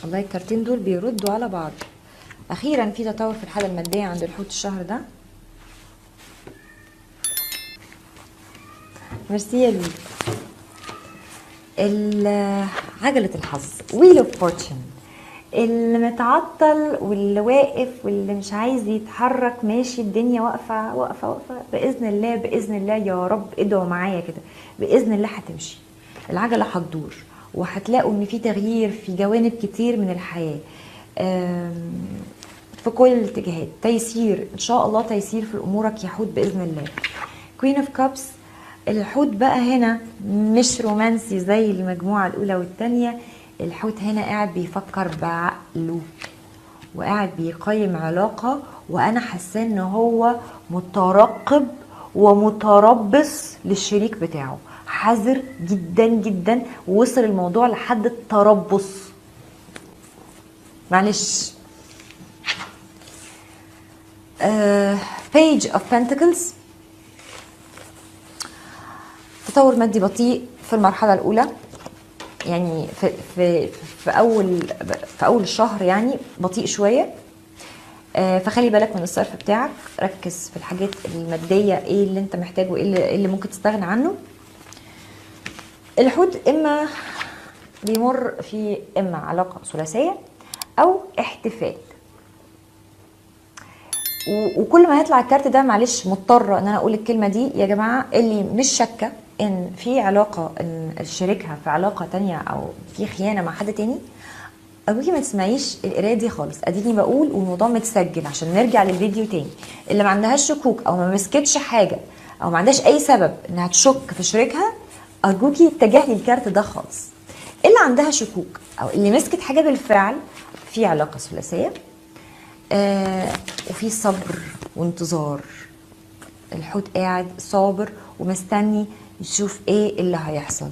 والله الكارتين دول بيردوا على بعض. اخيرا في تطور في الحاله الماديه عند الحوت الشهر ده. ميرسي يا لولو. عجله الحظ ويل اوف فورتشن، اللي متعطل واللي واقف واللي مش عايز يتحرك ماشي، الدنيا واقفه واقفه واقفه. باذن الله باذن الله يا رب ادعوا معايا كده، باذن الله هتمشي العجله، هتدور وهتلاقوا ان في تغيير في جوانب كتير من الحياه في كل الاتجاهات. تيسير ان شاء الله، تيسير في امورك يا حوت باذن الله. كوين اوف كابس، الحوت بقى هنا مش رومانسي زي المجموعه الاولى والثانيه. الحوت هنا قاعد بيفكر بعقله وقاعد بيقيم علاقه، وانا حاسه ان هو مترقب ومتربص للشريك بتاعه، حذر جدا جدا، ووصل الموضوع لحد التربص. معلش. Page of Pentacles، تطور مادي بطيء في المرحله الاولى، يعني في اول الشهر يعني بطيء شويه. فخلي بالك من الصرف بتاعك، ركز في الحاجات الماديه، ايه اللي انت محتاجه وايه اللي ممكن تستغنى عنه. الحوت اما بيمر في اما علاقه ثلاثيه او احتفال. وكل ما هيطلع الكارت ده، معلش مضطره ان انا اقول الكلمه دي يا جماعه، اللي مش شاكه ان في علاقه، ان شريكها في علاقه تانية او في خيانه مع حد تاني، ابوكي ما تسمعيش القرايه دي خالص. اديني بقول والموضوع متسجل عشان نرجع للفيديو تاني. اللي ما عندهاش شكوك او ما مسكتش حاجه او ما عندهاش اي سبب انها تشك في شريكها، ارجوكي اتجاهلي الكارت ده خالص. اللي عندها شكوك او اللي مسكت حاجه بالفعل في علاقه ثلاثيه، وفي صبر وانتظار. الحوت قاعد صابر ومستني يشوف ايه اللي هيحصل.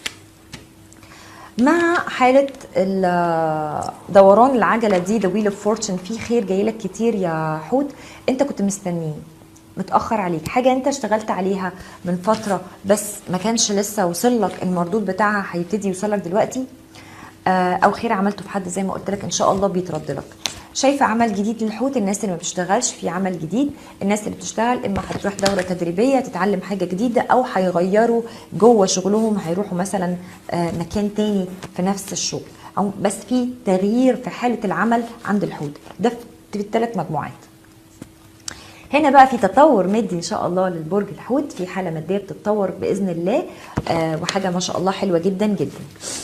مع حالة دوران العجلة دي، The Wheel of Fortune، في خير جايلك كتير يا حوت. انت كنت مستنيه، متأخر عليك، حاجة انت اشتغلت عليها من فترة بس ما كانش لسه وصلك المردود بتاعها، هيبتدي يوصلك دلوقتي. او خير عملته في حد زي ما قلت لك، ان شاء الله بيترد لك. شايفه عمل جديد للحوت. الناس اللي ما بتشتغلش في عمل جديد، الناس اللي بتشتغل اما هتروح دوره تدريبيه تتعلم حاجه جديده، او هيغيروا جوه شغلهم، هيروحوا مثلا مكان تاني في نفس الشغل، او بس في تغيير في حاله العمل عند الحوت ده في الثلاث مجموعات. هنا بقى في تطور مادي ان شاء الله للبرج الحوت، في حاله ماديه بتتطور باذن الله، وحاجه ما شاء الله حلوه جدا جدا.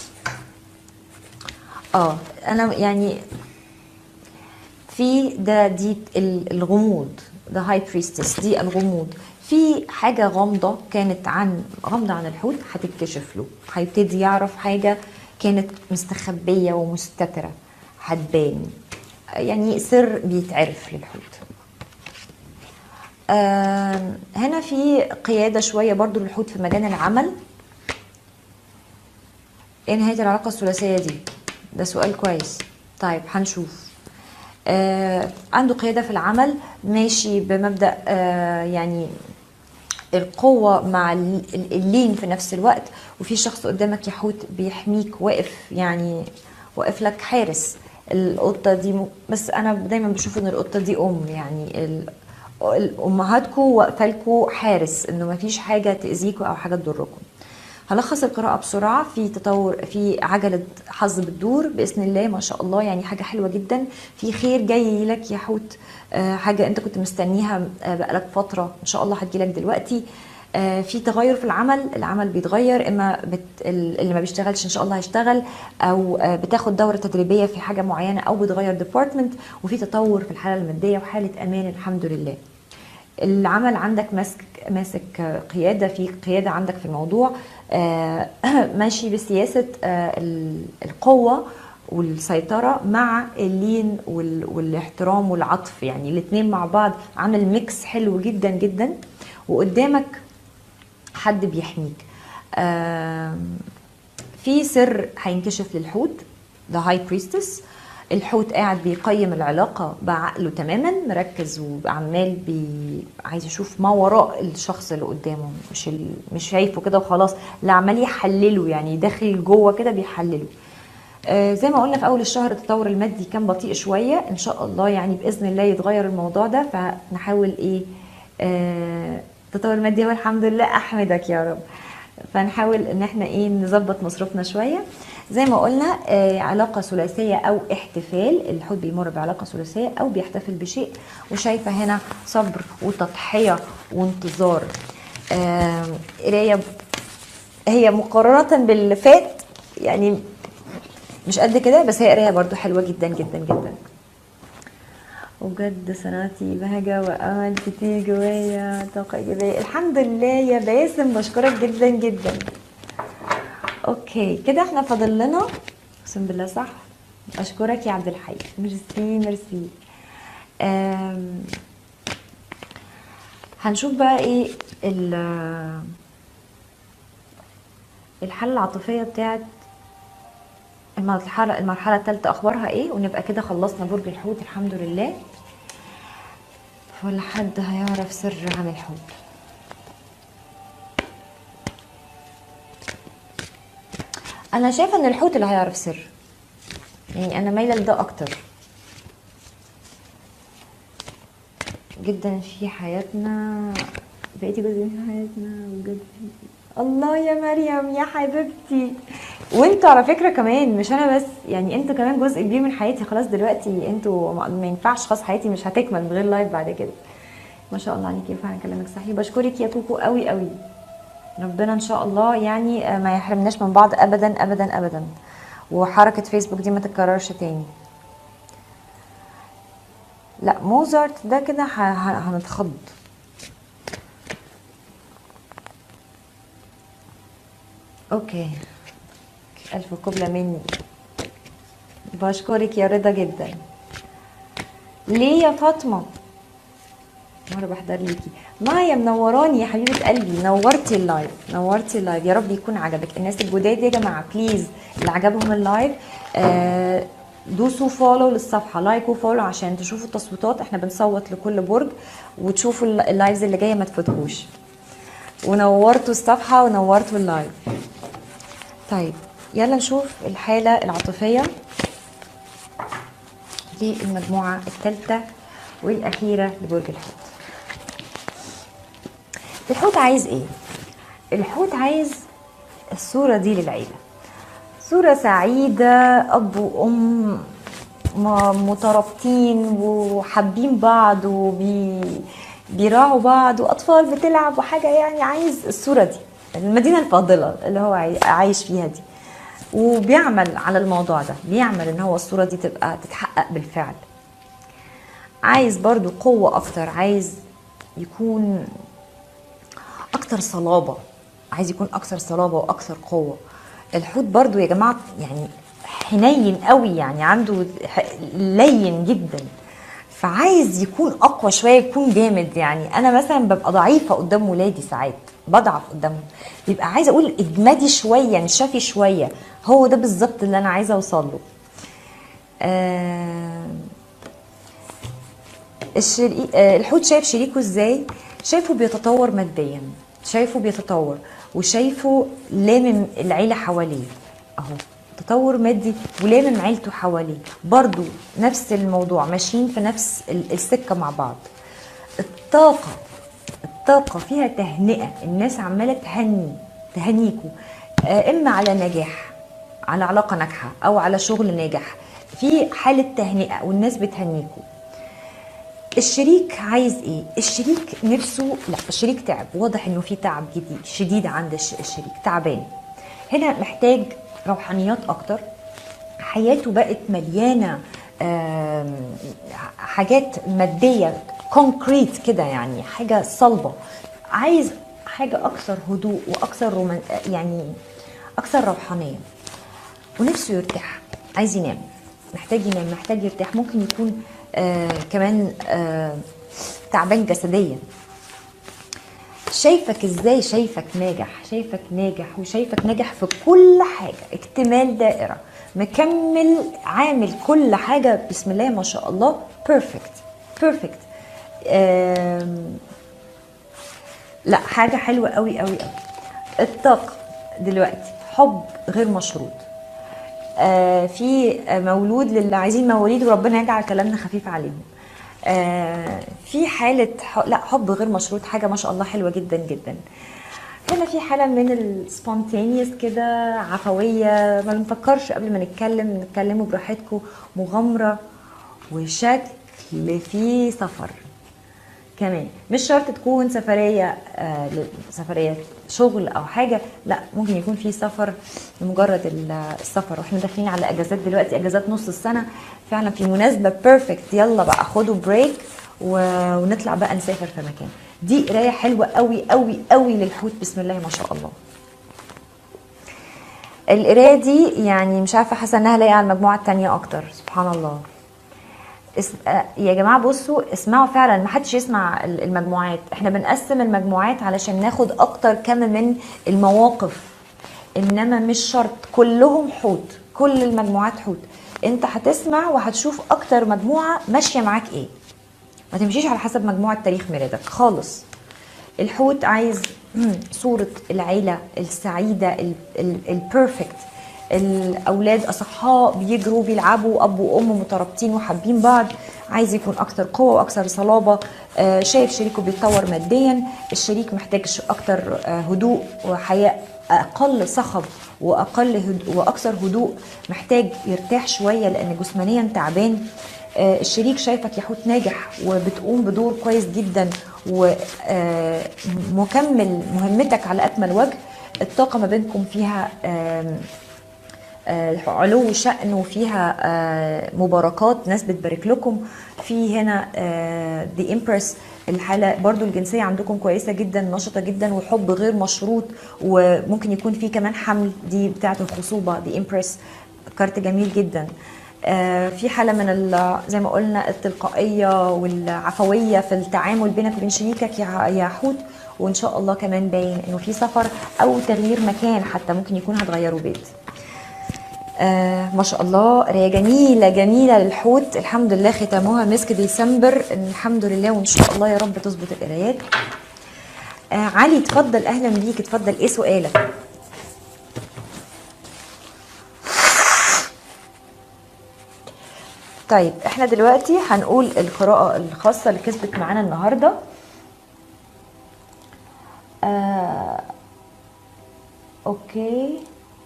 انا يعني في دي الغموض، ده هاي بريستس، دي الغموض. في حاجه غامضه كانت غامضه عن الحوت، هتتكشف له، هيبتدي يعرف حاجه كانت مستخبيه ومستتره هتبان، يعني سر بيتعرف للحوت. هنا في قياده شويه برضو للحوت في مجال العمل. ايه نهايه العلاقه الثلاثيه دي؟ ده سؤال كويس. طيب هنشوف. عنده قيادة في العمل، ماشي بمبدأ يعني القوة مع اللين في نفس الوقت. وفي شخص قدامك يا حوت بيحميك، واقف يعني واقف لك حارس. القطة دي بس أنا دايما بشوف إن القطة دي يعني أمهاتكوا واقفة لكوا حارس، إنه مفيش حاجة تأذيكوا أو حاجة تضركم. هلخص القراءة بسرعة. في تطور، في عجلة حظ بتدور بإذن الله ما شاء الله، يعني حاجة حلوة جدا. في خير جاي لك يا حوت، حاجة أنت كنت مستنيها بقالك فترة، إن شاء الله هتجيلك دلوقتي. في تغير في العمل بيتغير، إما اللي ما بيشتغلش إن شاء الله هيشتغل، أو بتاخد دورة تدريبية في حاجة معينة، أو بتغير ديبارتمنت. وفي تطور في الحالة المادية وحالة أمان الحمد لله. العمل عندك ماسك قيادة، في قيادة عندك في الموضوع، ماشي بسياسة القوة والسيطرة مع اللين والاحترام والعطف، يعني الاتنين مع بعض عامل ميكس حلو جدا جدا. وقدامك حد بيحميك. في سر هينكشف للحوت، ده هاي بريستس. الحوت قاعد بيقيم العلاقة بعقله تماما، مركز وعمال عايز يشوف ما وراء الشخص اللي قدامه، مش شايفه كده وخلاص، لا عمال يحلله، يعني داخل جوه كده بيحلله. زي ما قلنا في اول الشهر التطور المادي كان بطيء شويه، ان شاء الله يعني باذن الله يتغير الموضوع ده، فنحاول ايه التطور المادي هو الحمد لله، احمدك يا رب. فنحاول ان احنا ايه نظبط مصروفنا شويه. زي ما قلنا علاقه ثلاثيه او احتفال، الحوت بيمر بعلاقه ثلاثيه او بيحتفل بشيء، وشايفه هنا صبر وتضحيه وانتظار. قرايه هي مقارنه باللي فات يعني مش قد كده، بس هي قرايه برضو حلوه جدا جدا جدا. وبجد صنعتي بهجة وأمل كتير جوايا، طاقة إيجابية. الحمد لله يا باسم، بشكرك جدا جدا. اوكي كده احنا فاضل لنا، اقسم بالله صح، اشكرك يا عبد الحي، ميرسي ميرسي. هنشوف بقى ايه الحالة العاطفية بتاعت المرحلة الثالثة اخبارها ايه، ونبقى كده خلصنا برج الحوت الحمد لله. ولا حد هيعرف سر عن الحوت؟ انا شايفه ان الحوت اللي هيعرف سر، يعني انا مايله لده اكتر جدا في حياتنا، بقيتي جزء من حياتنا بجد. الله يا مريم يا حبيبتي، وانتوا على فكره كمان مش انا بس، يعني انتوا كمان جزء كبير من حياتي. خلاص دلوقتي انتوا ما ينفعش، خلاص حياتي مش هتكمل من غير لايف بعد كده. ما شاء الله عليكي، فعلا كلامك صحيح. بشكرك يا كوكو قوي قوي، ربنا ان شاء الله يعني ما يحرمناش من بعض ابدا ابدا ابدا، وحركه فيسبوك دي ما تتكررش تاني. لا موزارت ده كده هنتخض. اوكي الف قبلة مني، بشكرك يا رضا جدا. ليه يا فاطمه؟ مره بحضر ليكي. مايا منوراني يا حبيبه قلبي، نورتي اللايف نورتي اللايف، يا رب يكون عجبك. الناس الجداد يا جماعه بليز اللي عجبهم اللايف دوسوا فولو للصفحه، لايك وفولو عشان تشوفوا التصويتات، احنا بنصوت لكل برج، وتشوفوا اللايفز اللي جايه ما تفوتوش. ونورتوا الصفحه ونورتوا اللايف. طيب يلا نشوف الحاله العاطفيه للمجموعه الثالثه والاخيره لبرج الحوت. الحوت عايز ايه؟ الحوت عايز الصورة دي للعيلة، صورة سعيدة، أب وأم مترابطين وحابين بعض وبيراعوا بعض وأطفال بتلعب وحاجة، يعني عايز الصورة دي، المدينة الفاضلة اللي هو عايش فيها دي، وبيعمل على الموضوع ده، بيعمل ان هو الصورة دي تبقى تتحقق بالفعل. عايز برضو قوة أكتر، عايز يكون اكتر صلابه، عايز يكون اكثر صلابه واكثر قوه. الحوت برضو يا جماعه يعني حنين قوي، يعني عنده لين جدا، فعايز يكون اقوى شويه، يكون جامد. يعني انا مثلا ببقى ضعيفه قدام ولادي، ساعات بضعف قدامهم، بيبقى عايزه اقول اجمدي شويه، انشفي شويه. هو ده بالظبط اللي انا عايزه اوصل له. الحوت شايف شريكه ازاي؟ شايفه بيتطور ماديا، شايفه بيتطور، وشايفه لامم العيلة حواليه اهو، تطور مادي ولامم عيلته حواليه، برضو نفس الموضوع، ماشيين في نفس السكة مع بعض. الطاقة فيها تهنئة، الناس عمالة تهنيكوا، اما على نجاح، على علاقة ناجحة او على شغل ناجح، في حالة تهنئة والناس بتهنيكوا. الشريك عايز ايه؟ الشريك نفسه، لا الشريك تعب، واضح انه في تعب جديد شديد عند الشريك، تعبان هنا، محتاج روحانيات اكتر، حياته بقت مليانه حاجات ماديه كونكريت كده، يعني حاجه صلبه، عايز حاجه اكثر هدوء واكثر يعني اكثر روحانيه، ونفسه يرتاح، عايز ينام، محتاج ينام، محتاج يرتاح. ممكن يكون كمان تعبان جسديا. شايفك ازاي؟ شايفك ناجح، شايفك ناجح، وشايفك ناجح في كل حاجة، اكتمال دائرة، مكمل، عامل كل حاجة بسم الله ما شاء الله بيرفكت بيرفكت. لا حاجة حلوة قوي قوي قوي. الطاقة دلوقتي حب غير مشروط، في مولود للي عايزين مواليد، وربنا يجعل كلامنا خفيف عليهم. في حالة لا حب غير مشروط، حاجة ما شاء الله حلوة جدا جدا. هنا في حالة من السبونتينيوس كده، عفوية، ما بنفكرش قبل ما نتكلموا براحتكم، مغامرة وشكل في سفر كمان. مش شرط تكون سفرية سفرية شغل او حاجة، لا ممكن يكون في سفر لمجرد السفر. واحنا داخلين على اجازات دلوقتي، اجازات نص السنة، فعلا في مناسبة بيرفكت. يلا بقى خدوا بريك ونطلع بقى نسافر في مكان. دي قراية حلوة قوي قوي قوي للحوت، بسم الله ما شاء الله. القراية دي يعني مش عارفة، حاسة انها لايقة على المجموعة التانية اكتر. سبحان الله. يا جماعة بصوا اسمعوا فعلا، ما حدش يسمع المجموعات. احنا بنقسم المجموعات علشان ناخد اكتر كم من المواقف، انما مش شرط كلهم حوت، كل المجموعات حوت. انت هتسمع وهتشوف اكتر مجموعة ماشية معاك ايه، ما تمشيش على حسب مجموعة تاريخ ميلادك خالص. الحوت عايز صورة العيلة السعيدة البيرفكت، الأولاد أصحاء بيجروا بيلعبوا، أب وأم مترابطين وحابين بعض، عايز يكون أكتر قوة وأكثر صلابة. شايف شريكه بيتطور ماديا، الشريك محتاج أكتر هدوء وحياة، أقل صخب وأكثر هدوء، محتاج يرتاح شوية لأن جسمانيا تعبان. الشريك شايفك يا حوت ناجح وبتقوم بدور كويس جدا ومكمل مهمتك على أكمل وجه. الطاقة ما بينكم فيها علو شأن، وفيها مباركات، ناس بتبارك لكم. في هنا دي امبرس، الحالة برضو الجنسية عندكم كويسة جدا، نشطة جدا، وحب غير مشروط، وممكن يكون في كمان حمل، دي بتاعة الخصوبة. دي امبرس كارت جميل جدا. في حالة من زي ما قلنا التلقائية والعفوية في التعامل بينك وبين شريكك يا حوت. وإن شاء الله كمان باين إنه في سفر أو تغيير مكان، حتى ممكن يكون هتغيروا بيت. ما شاء الله قرايه جميله جميله للحوت. الحمد لله ختامها مسك ديسمبر، الحمد لله، وان شاء الله يا رب تظبط القرايات. علي اتفضل، اهلا بيك، اتفضل، ايه سؤالك؟ طيب احنا دلوقتي هنقول القراءه الخاصه اللي كسبت معانا النهارده. اوكي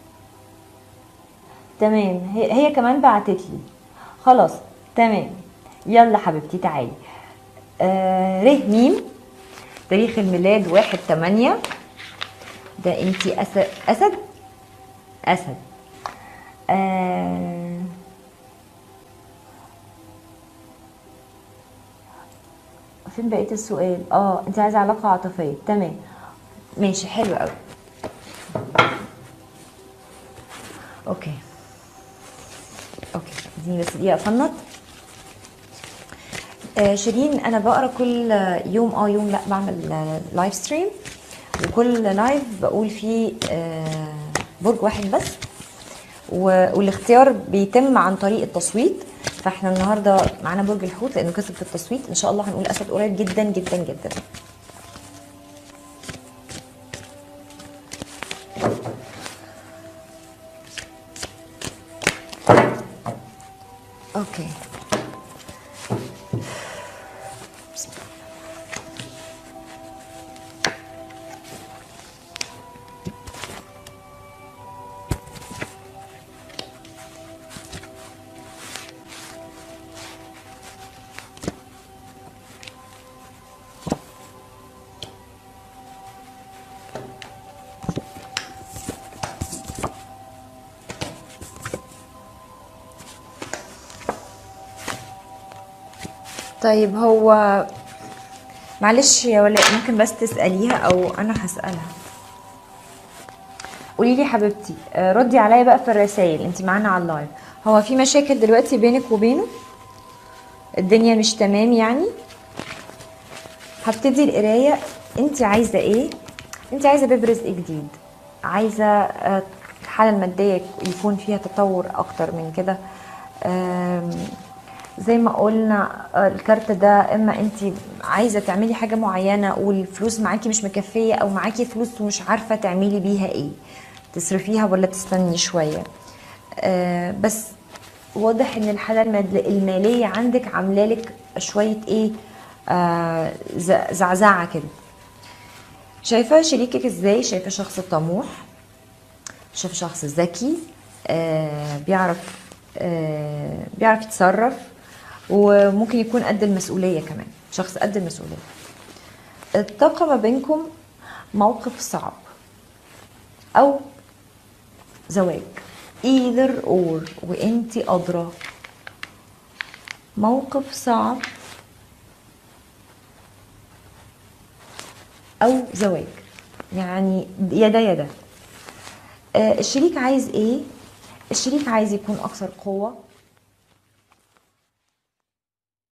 تمام، هي كمان بعتت لي. خلاص تمام، يلا حبيبتي تعالي. ره ميم، تاريخ الميلاد 1/8. ده انتي اسد. فين بقية السؤال؟ انتي عايزة علاقة عاطفية، تمام ماشي، حلو قوي. اوكي اديني بس دقيقة افنط. شيرين، انا بقرا كل يوم يوم لا بعمل لايف ستريم، وكل لايف بقول فيه برج واحد بس، والاختيار بيتم عن طريق التصويت. فاحنا النهارده معانا برج الحوت لانه كسب في التصويت. ان شاء الله هنقول اسد قريب جدا جدا جدا. اوكي طيب، هو معلش يا ولاء ممكن بس تسأليها او انا هسألها. قولي لي حبيبتي، ردي عليا بقى في الرسائل، انت معانا على اللايف. هو في مشاكل دلوقتي بينك وبينه؟ الدنيا مش تمام يعني؟ هبتدي القرايه. انت عايزه ايه؟ انت عايزه باب رزق جديد، عايزه الحاله الماديه يكون فيها تطور اكتر من كده. زي ما قلنا الكارت ده، اما انت عايزه تعملي حاجه معينه والفلوس معاكي مش مكفيه، او معاكي فلوس ومش عارفه تعملي بيها ايه، تصرفيها ولا تستني شويه. بس واضح ان الحالة المالية عندك عاملالك شوية ايه، زعزعة كده. شايفة شريكك ازاي؟ شايفة شخص طموح، شايفة شخص ذكي، بيعرف يتصرف، وممكن يكون قد المسؤولية كمان، شخص قد المسؤولية. الطاقة ما بينكم موقف صعب او زواج، either or، وانتي ادرى. موقف صعب او زواج، يعني يا ده يا ده. الشريك عايز ايه؟ الشريك عايز يكون اكثر قوة،